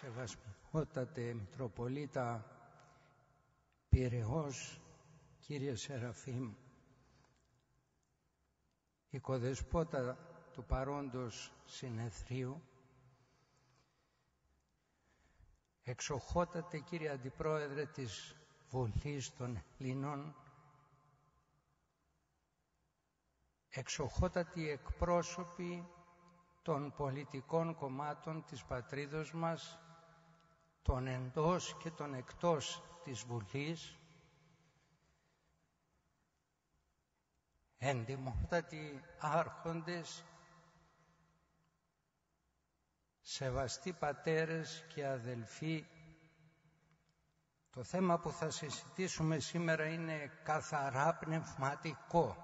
Σεβασμιότατε Μητροπολίτα Πειραιώς, κύριε Σεραφείμ, οικοδεσπότα του παρόντος συνεδρίου, εξοχότατε κύριε Αντιπρόεδρε της Βουλής των Ελλήνων, εξοχότατοι εκπρόσωποι των πολιτικών κομμάτων της πατρίδος μας, των εντός και των εκτός της Βουλής, εντιμότατοι άρχοντες, σεβαστοί πατέρες και αδελφοί. Το θέμα που θα συζητήσουμε σήμερα είναι καθαρά πνευματικό.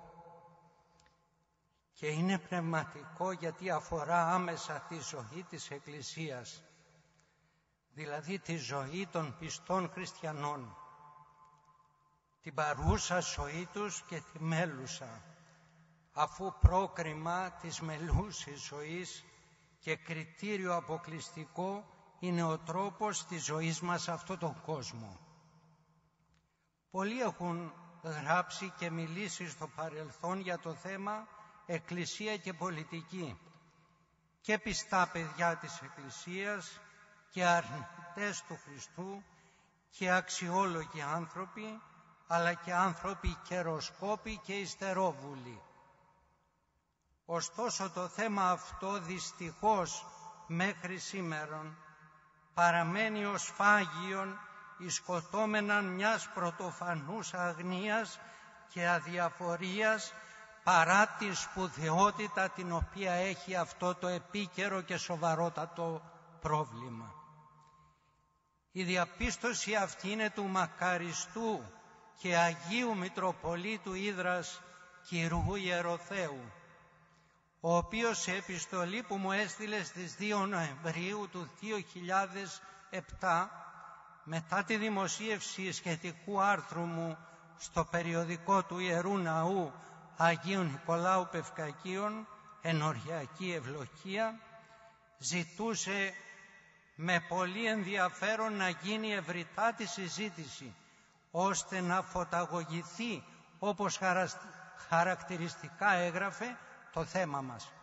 Και είναι πνευματικό γιατί αφορά άμεσα τη ζωή της Εκκλησίας, δηλαδή τη ζωή των πιστών χριστιανών, την παρούσα ζωή τους και τη μέλουσα, αφού πρόκριμα της μελούσης ζωής και κριτήριο αποκλειστικό είναι ο τρόπος της ζωής μας σε αυτόν τον κόσμο. Πολλοί έχουν γράψει και μιλήσει στο παρελθόν για το θέμα Εκκλησία και πολιτική, και πιστά παιδιά της Εκκλησίας και αρνητές του Χριστού και αξιόλογοι άνθρωποι, αλλά και άνθρωποι καιροσκόποι και υστερόβουλοι. Ωστόσο το θέμα αυτό δυστυχώς μέχρι σήμερον παραμένει ως φάγιον ισκοτόμεναν μιας πρωτοφανούς αγνίας και αδιαφορίας παρά τη σπουδαιότητα την οποία έχει αυτό το επίκαιρο και σοβαρότατο πρόβλημα. Η διαπίστωση αυτή είναι του μακαριστού και Αγίου Μητροπολίτου Ύδρας Κυρού Ιεροθέου, ο οποίος σε επιστολή που μου έστειλε στις 2 Νοεμβρίου του 2007, μετά τη δημοσίευση σχετικού άρθρου μου στο περιοδικό του Ιερού Ναού Αγίου Νικολάου Πευκακίων, Ενοριακή Ευλογία, ζητούσε με πολύ ενδιαφέρον να γίνει ευρυτά τη συζήτηση, ώστε να φωταγωγηθεί, όπως χαρακτηριστικά έγραφε, το θέμα μας.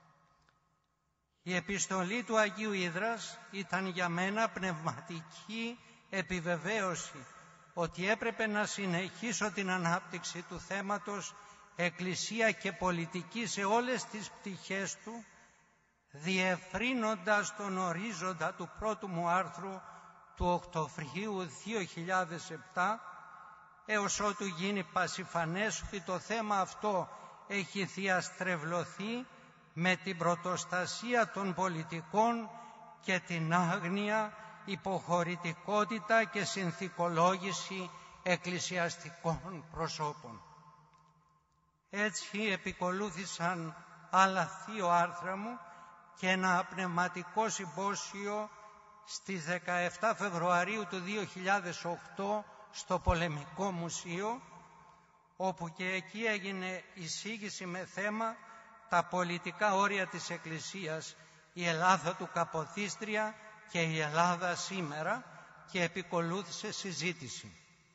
Η επιστολή του Αγίου Ύδρας ήταν για μένα πνευματική επιβεβαίωση ότι έπρεπε να συνεχίσω την ανάπτυξη του θέματος Εκκλησία και πολιτική σε όλες τις πτυχές του, διευρύνοντας τον ορίζοντα του πρώτου μου άρθρου του Οκτωβρίου 2007, έως ότου γίνει πασιφανές ότι το θέμα αυτό έχει διαστρεβλωθεί με την πρωτοστασία των πολιτικών και την άγνοια, υποχωρητικότητα και συνθηκολόγηση εκκλησιαστικών προσώπων. Έτσι επικολούθησαν άλλα 2 άρθρα μου και ένα πνευματικό συμπόσιο στις 17 Φεβρουαρίου του 2008 στο Πολεμικό Μουσείο, όπου και εκεί έγινε εισήγηση με θέμα τα πολιτικά όρια της Εκκλησίας, η Ελλάδα του Καποδίστρια και η Ελλάδα σήμερα, και επικολούθησε συζήτηση.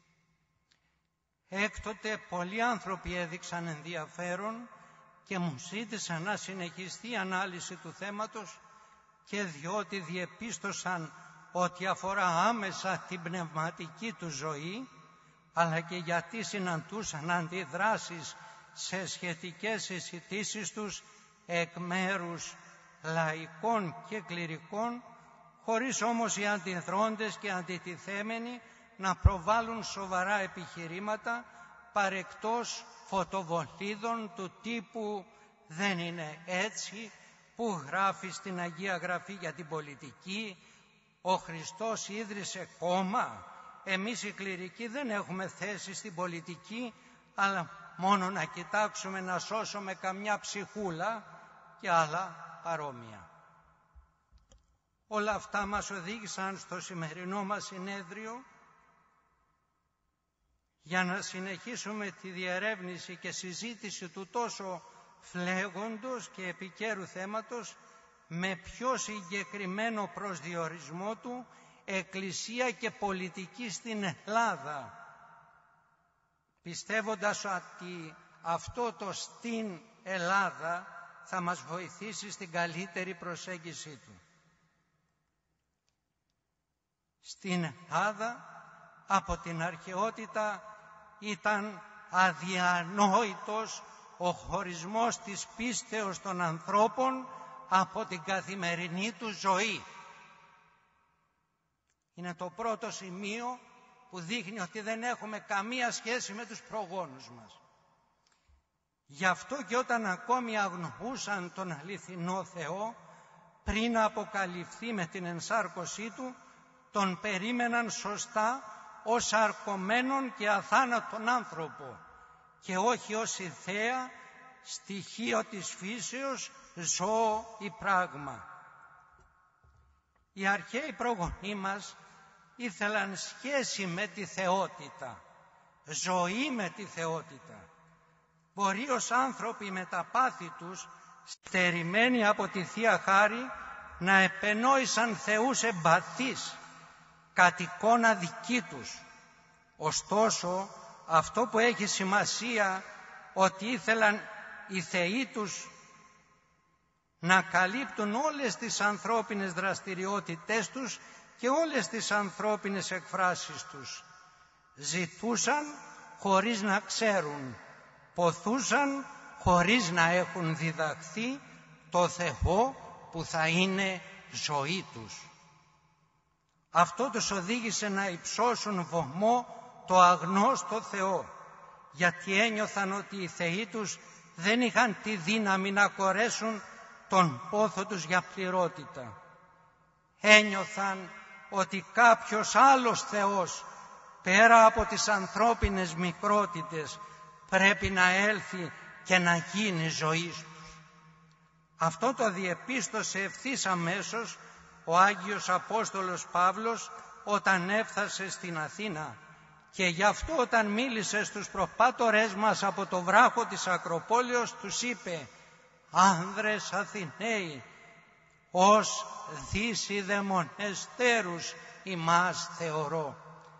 Έκτοτε πολλοί άνθρωποι έδειξαν ενδιαφέρον και μου ζήτησαν να συνεχιστεί η ανάλυση του θέματος, και διότι διεπίστωσαν ότι αφορά άμεσα την πνευματική του ζωή, αλλά και γιατί συναντούσαν αντιδράσεις σε σχετικές συζητήσεις τους εκ μέρους λαϊκών και κληρικών, χωρίς όμως οι αντιδρώντες και αντιτιθέμενοι να προβάλλουν σοβαρά επιχειρήματα παρεκτός φωτοβολίδων του τύπου «δεν είναι έτσι», που γράφει στην Αγία Γραφή για την πολιτική, «Ο Χριστός ίδρυσε κόμμα», «Εμείς οι κληρικοί δεν έχουμε θέση στην πολιτική, αλλά μόνο να κοιτάξουμε να σώσουμε καμιά ψυχούλα», και άλλα παρόμοια. Όλα αυτά μας οδήγησαν στο σημερινό μας συνέδριο για να συνεχίσουμε τη διερεύνηση και συζήτηση του τόσο φλέγοντος και επικέρου θέματος με πιο συγκεκριμένο προσδιορισμό του εκκλησία και πολιτική στην Ελλάδα, πιστεύοντας ότι αυτό το «στην Ελλάδα» θα μας βοηθήσει στην καλύτερη προσέγγιση του. Στην Ελλάδα από την αρχαιότητα ήταν αδιανόητος ο χωρισμός της πίστεως των ανθρώπων από την καθημερινή του ζωή. Είναι το πρώτο σημείο που δείχνει ότι δεν έχουμε καμία σχέση με τους προγόνους μας. Γι' αυτό και όταν ακόμη αγνοούσαν τον αληθινό Θεό, πριν αποκαλυφθεί με την ενσάρκωσή του, τον περίμεναν σωστά ως αρκωμένον και αθάνατον άνθρωπο και όχι ως ιδέα, στοιχείο της φύσεως, ζώο ή πράγμα. Οι αρχαίοι προγονείς μας ήθελαν σχέση με τη θεότητα, ζωή με τη θεότητα. Μπορεί ως άνθρωποι με τα πάθη τους, στερημένοι από τη Θεία Χάρη, να επενόησαν θεούς εμπαθείς, κατ' εικόνα δική τους. Ωστόσο, αυτό που έχει σημασία, ότι ήθελαν οι θεοί τους να καλύπτουν όλες τις ανθρώπινες δραστηριότητές τους και όλες τις ανθρώπινες εκφράσεις τους. Ζητούσαν χωρίς να ξέρουν, ποθούσαν χωρίς να έχουν διδαχθεί το Θεό που θα είναι ζωή τους. Αυτό τους οδήγησε να υψώσουν βωμό το αγνώστο Θεό, γιατί ένιωθαν ότι οι θεοί τους δεν είχαν τη δύναμη να κορέσουν τον πόθο τους για πληρότητα. Ένιωθαν ότι κάποιος άλλος Θεός, πέρα από τις ανθρώπινες μικρότητες, πρέπει να έλθει και να γίνει ζωή τους. Αυτό το διεπίστωσε ευθύς αμέσως ο Άγιος Απόστολος Παύλος όταν έφτασε στην Αθήνα, και γι' αυτό όταν μίλησε στους προπάτορές μας από το βράχο της Ακροπόλεως τους είπε «Άνδρες Αθηναίοι, ως δυσιδαιμονέστερους ημάς θεωρώ».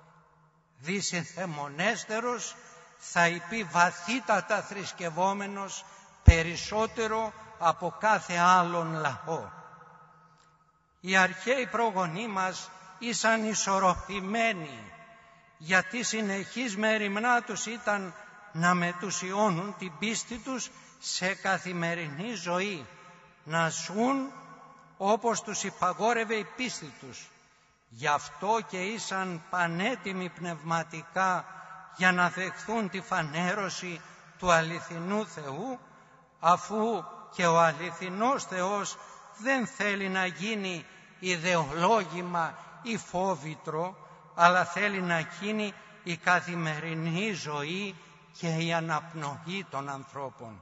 Δυσιδαιμονέστερος θα υπεί βαθύτατα θρησκευόμενος, περισσότερο από κάθε άλλον λαό. Οι αρχαίοι προγονείς μας ήσαν ισορροπημένοι, γιατί συνεχής μέριμνά τους ήταν να μετουσιώνουν την πίστη τους σε καθημερινή ζωή, να ζουν όπως τους υπαγόρευε η πίστη τους. Γι' αυτό και ήσαν πανέτοιμοι πνευματικά για να δεχθούν τη φανέρωση του αληθινού Θεού, αφού και ο αληθινός Θεός δεν θέλει να γίνει ιδεολόγημα ή φόβητρο, αλλά θέλει να γίνει η καθημερινή ζωή και η αναπνοή των ανθρώπων.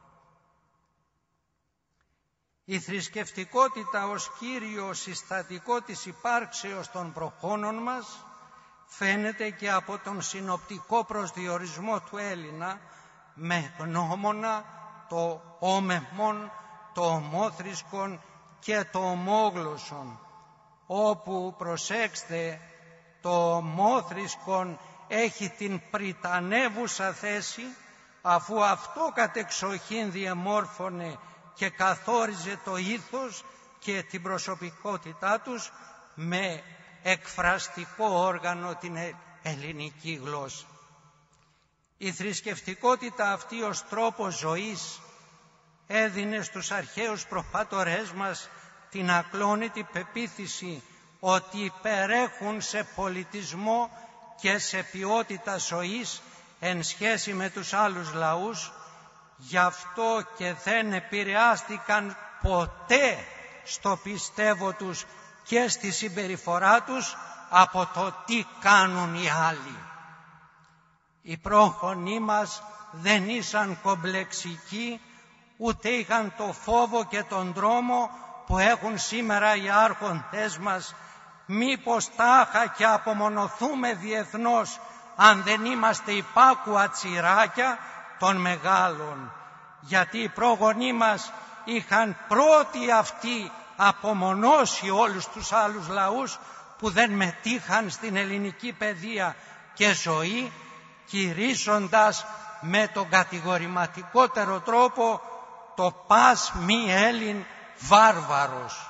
Η θρησκευτικότητα ως κύριο συστατικό της υπάρξεως των προγόνων μας φαίνεται και από τον συνοπτικό προσδιορισμό του Έλληνα με γνώμονα το όμεμον, το ομόθρησκον και το ομόγλωσσον, όπου, προσέξτε, το ομόθρησκον έχει την πριτανεύουσα θέση, αφού αυτό κατεξοχήν διεμόρφωνε και καθόριζε το ήθος και την προσωπικότητά τους με εκφραστικό όργανο την ελληνική γλώσσα. Η θρησκευτικότητα αυτή ως τρόπος ζωής έδινε στους αρχαίους προπάτορές μας την ακλόνητη πεποίθηση ότι υπερέχουν σε πολιτισμό και σε ποιότητα ζωής εν σχέση με τους άλλους λαούς, γι' αυτό και δεν επηρεάστηκαν ποτέ στο πιστεύω τους και στη συμπεριφορά τους από το τι κάνουν οι άλλοι. Οι πρόγονείς μας δεν ήσαν κομπλεξικοί, ούτε είχαν το φόβο και τον τρόμο που έχουν σήμερα οι άρχοντες μας, μήπως τάχα και απομονωθούμε διεθνώς αν δεν είμαστε υπάκουα τσιράκια των μεγάλων, γιατί οι πρόγονείς μας είχαν πρώτοι αυτοί απομονώσει όλους τους άλλους λαούς που δεν μετήχαν στην ελληνική παιδεία και ζωή, κηρύσσοντας με τον κατηγορηματικότερο τρόπο το πας μη Έλλην βάρβαρος.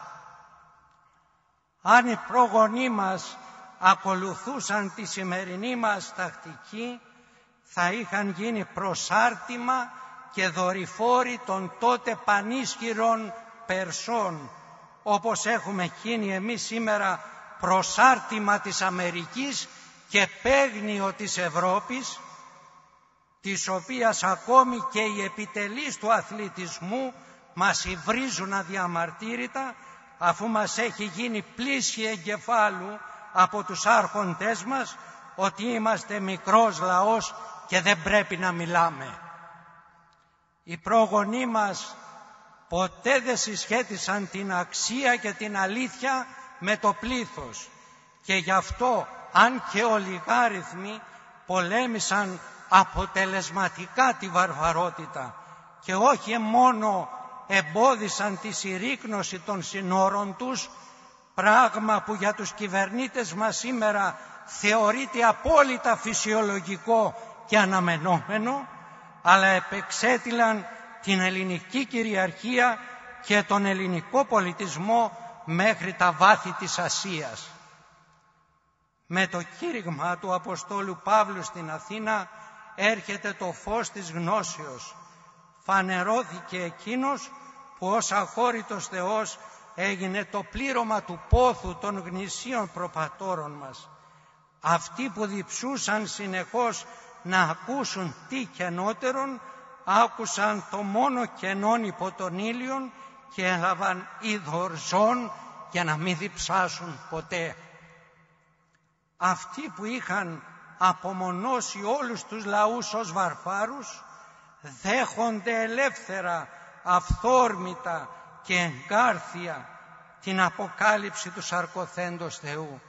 Αν οι πρόγονοί μας ακολουθούσαν τη σημερινή μας τακτική, θα είχαν γίνει προσάρτημα και δορυφόροι των τότε πανίσχυρων Περσών, όπως έχουμε γίνει εμείς σήμερα προσάρτημα της Αμερικής και παίγνιο της Ευρώπης, της οποίας ακόμη και οι επιτελείς του αθλητισμού μας υβρίζουν αδιαμαρτύρητα, αφού μας έχει γίνει πλήση εγκεφάλου από τους άρχοντές μας ότι είμαστε μικρός λαός και δεν πρέπει να μιλάμε. Οι πρόγονοί μας ποτέ δεν συσχέτισαν την αξία και την αλήθεια με το πλήθος και γι' αυτό, αν και ολιγάριθμοι, πολέμησαν αποτελεσματικά τη βαρβαρότητα και όχι μόνο εμπόδισαν τη συρρίκνωση των συνόρων τους, πράγμα που για τους κυβερνήτες μας σήμερα θεωρείται απόλυτα φυσιολογικό και αναμενόμενο, αλλά επεξέτειλαν την ελληνική κυριαρχία και τον ελληνικό πολιτισμό μέχρι τα βάθη της Ασίας. Με το κήρυγμα του Αποστόλου Παύλου στην Αθήνα έρχεται το φως της γνώσεως. Φανερώθηκε εκείνος που ως αχώρητος Θεός έγινε το πλήρωμα του πόθου των γνησίων προπατώρων μας. Αυτοί που διψούσαν συνεχώς να ακούσουν τι καινότερον, άκουσαν το μόνο κενόν υπό τον ήλιον και έλαβαν είδωρ ζών για να μην διψάσουν ποτέ. Αυτοί που είχαν απομονώσει όλους τους λαούς ως βαρβάρους, δέχονται ελεύθερα, αυθόρμητα και εγκάρθια την αποκάλυψη του σαρκωθέντος Θεού.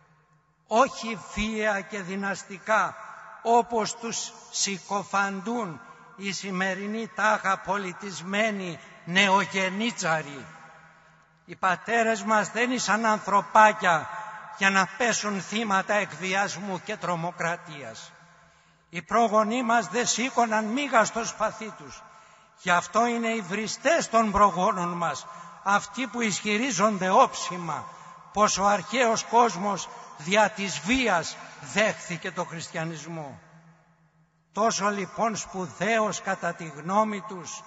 Όχι βία και δυναστικά, όπως τους συκοφαντούν οι σημερινοί τάχα πολιτισμένοι νεογενίτσαροι. Οι πατέρες μας δεν ήσαν ανθρωπάκια για να πέσουν θύματα εκβιασμού και τρομοκρατίας. Οι πρόγονοί μας δεν σήκωναν μίγα στο σπαθί τους. Γι' αυτό είναι οι βριστές των προγόνων μας, αυτοί που ισχυρίζονται όψιμα πως ο αρχαίος κόσμος δια της βίας δέχθηκε το χριστιανισμό. Τόσο λοιπόν σπουδαίος κατά τη γνώμη τους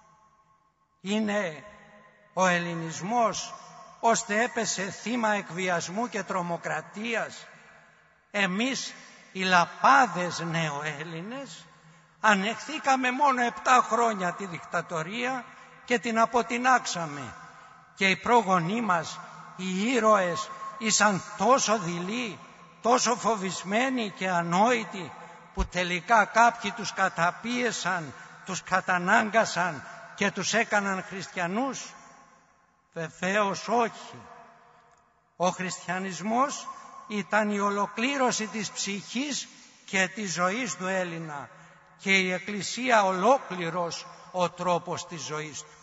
είναι ο ελληνισμός, ώστε έπεσε θύμα εκβιασμού και τρομοκρατίας. Εμείς οι λαπάδες νεοέλληνες ανεχθήκαμε μόνο 7 χρόνια τη δικτατορία και την αποτινάξαμε, και οι πρόγονοί μας, οι ήρωες, ήσαν τόσο δειλοί, τόσο φοβισμένοι και ανόητοι που τελικά κάποιοι τους καταπίεσαν, τους κατανάγκασαν και τους έκαναν χριστιανούς. Βεβαίως όχι. Ο χριστιανισμός ήταν η ολοκλήρωση της ψυχής και της ζωής του Έλληνα και η Εκκλησία ολόκληρος ο τρόπος της ζωής του.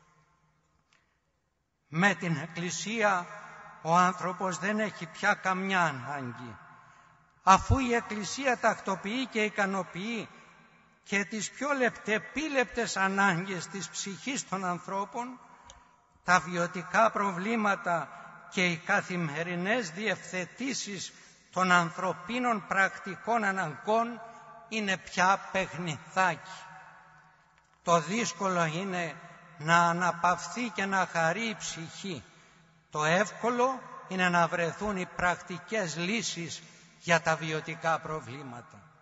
Με την Εκκλησία ο άνθρωπος δεν έχει πια καμιά ανάγκη. Αφού η Εκκλησία τακτοποιεί και ικανοποιεί και τις πιο λεπτεπίλεπτες ανάγκες της ψυχής των ανθρώπων, τα βιωτικά προβλήματα και οι καθημερινές διευθετήσεις των ανθρωπίνων πρακτικών αναγκών είναι πια παιχνιδάκι. Το δύσκολο είναι να αναπαυθεί και να χαρεί η ψυχή. Το εύκολο είναι να βρεθούν οι πρακτικές λύσεις για τα βιωτικά προβλήματα.